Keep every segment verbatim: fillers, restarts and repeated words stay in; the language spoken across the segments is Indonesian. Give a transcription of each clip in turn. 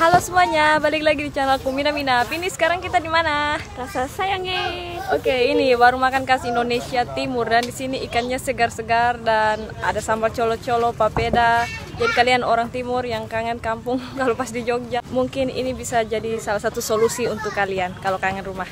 Halo semuanya, balik lagi di channelku Mina Mina. Ini sekarang kita di mana? Rasa sayangnya. Oke, ini warung makan khas Indonesia Timur dan di sini ikannya segar-segar dan ada sambal colo-colo, papeda. Jadi kalian orang Timur yang kangen kampung kalau pas di Jogja, mungkin ini bisa jadi salah satu solusi untuk kalian kalau kangen rumah.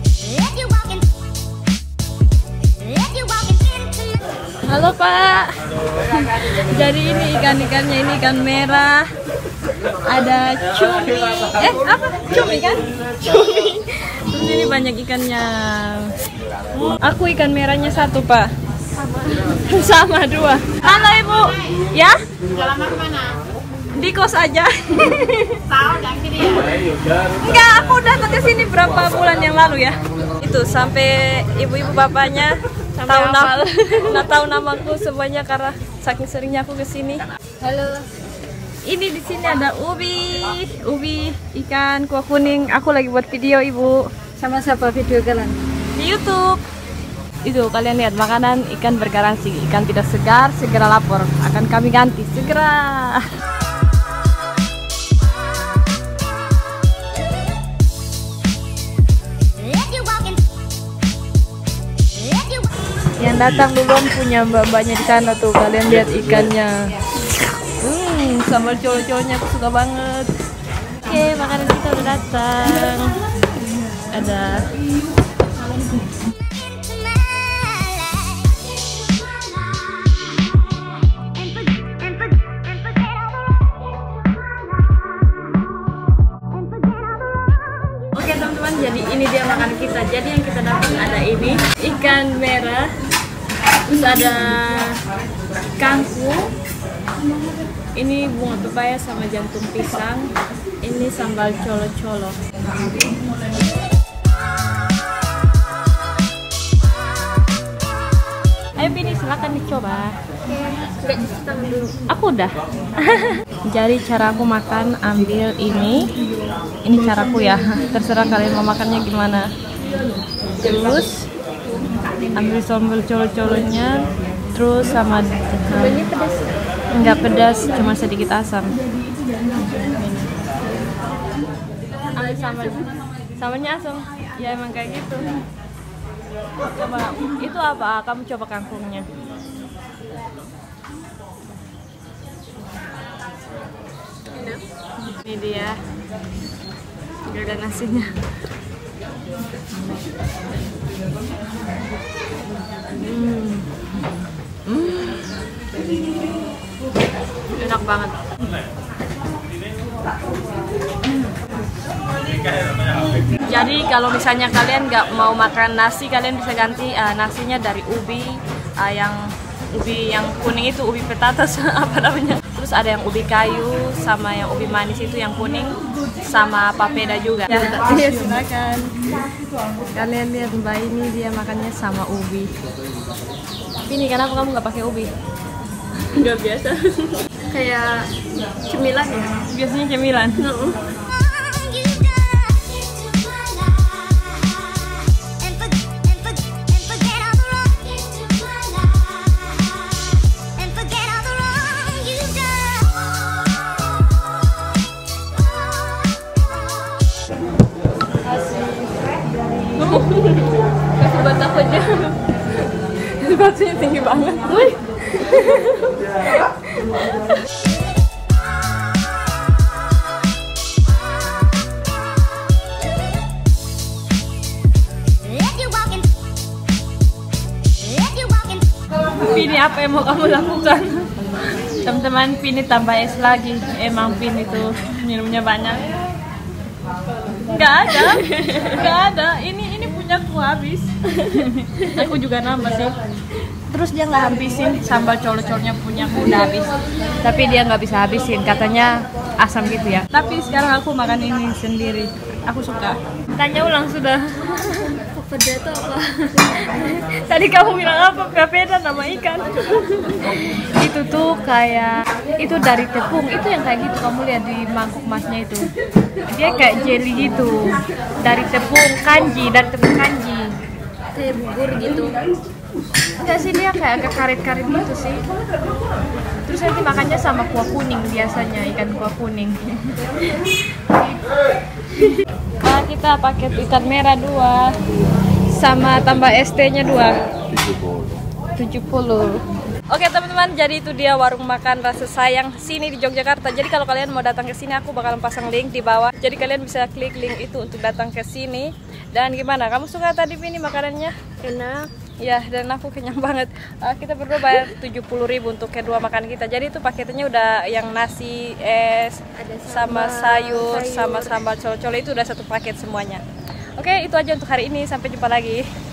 Halo Pak. Jadi ini ikan-ikannya, ini ikan merah. Ada cumi. Eh, apa? Cumi kan? Cumi. Terus ini banyak ikannya. Aku ikan merahnya satu, Pak. Sama. Sama dua. Halo Ibu. Ya? Alamat mana? Di kos aja. Tahu nggak sini ya? Enggak, aku datang ke sini berapa bulan yang lalu ya. Itu sampai ibu-ibu bapaknya tahu nama, nah tahu namaku semuanya karena saking seringnya aku ke sini. Halo. Ini di sini ada ubi, ubi, ikan, kuah kuning. Aku lagi buat video Ibu. Sama siapa video kalian? Di YouTube. Itu kalian lihat makanan ikan bergaransi. Ikan tidak segar, segera lapor. Akan kami ganti segera. Yang datang duluan punya mbak-mbaknya di sana tuh. Kalian lihat ikannya. Hmm, sambal colo-colonya aku suka banget. Oke, makanan kita udah datang. Ada Oke teman-teman, jadi ini dia makanan kita. Jadi yang kita dapat ada ini ikan merah, terus ada kangkung, ini bunga pepaya sama jantung pisang, ini sambal colo-colo. Ayo Bini, silakan dicoba. Nggak cuci tangan dulu. Aku udah. Jadi cara aku makan, ambil ini. Ini caraku ya. Terserah kalian mau makannya gimana. Terus ambil sambal colo-colonya, terus sama Sambalnya pedas. enggak pedas, cuma sedikit asam. Ambil sambal, sambalnya asam. Ya emang kayak gitu. Coba itu apa? Kamu coba kangkungnya. Ini dia. Gak ada nasinya. Hmm. Hmm. Enak banget. Jadi kalau misalnya kalian nggak mau makan nasi, kalian bisa ganti uh, nasinya dari ubi uh, yang ubi yang kuning itu, ubi petatas apa namanya. Terus ada yang ubi kayu sama yang ubi manis itu yang kuning sama papeda juga. Ya, ya silakan. Kalian lihat Mbak ini dia makannya sama ubi. Ini kenapa kamu nggak pakai ubi? Nggak biasa. Kayak cemilan ya? Biasanya cemilan. Uh-uh. Kasih buat aku aja. Batunya tinggi banget. Wih. Pini, apa yang mau kamu lakukan? Teman-teman, Pini tambah es lagi. Emang Pini itu minumnya banyak. Nggak ada, nggak ada. Ini ini punya aku habis. Aku juga nambah sih. Terus dia nggak habisin sambal colo-colonya punya aku udah habis. Tapi dia nggak bisa habisin, katanya asam gitu ya. Tapi sekarang aku makan ini sendiri. Aku suka. Tanya ulang sudah. Papeda itu apa? Tadi kamu bilang apa? Papeda nama ikan. Itu tuh kayak itu dari tepung. Itu yang kayak gitu kamu lihat di mangkuk masnya itu. Dia kayak jelly gitu. Dari tepung kanji, dari tepung kanji. Kayak bubur gitu. Enggak sih, dia kayak agak karet-karet gitu sih. Terus nanti makannya sama kuah kuning biasanya, ikan kuah kuning. Nah, kita paket ikan merah dua, sama tambah es tehnya dua. tujuh puluh. Oke teman-teman, jadi itu dia warung makan rasa sayang sini di Yogyakarta. Jadi kalau kalian mau datang ke sini, aku bakalan pasang link di bawah. Jadi kalian bisa klik link itu untuk datang ke sini. Dan gimana? Kamu suka tadi ini makanannya? Enak. Ya, dan aku kenyang banget. Uh, kita berdua bayar tujuh puluh ribu untuk kedua makan kita. Jadi itu paketnya udah yang nasi, es, Ada sama sambal, sayur, sayur. sama sambal colo-colo, itu udah satu paket semuanya. Oke, itu aja untuk hari ini. Sampai jumpa lagi.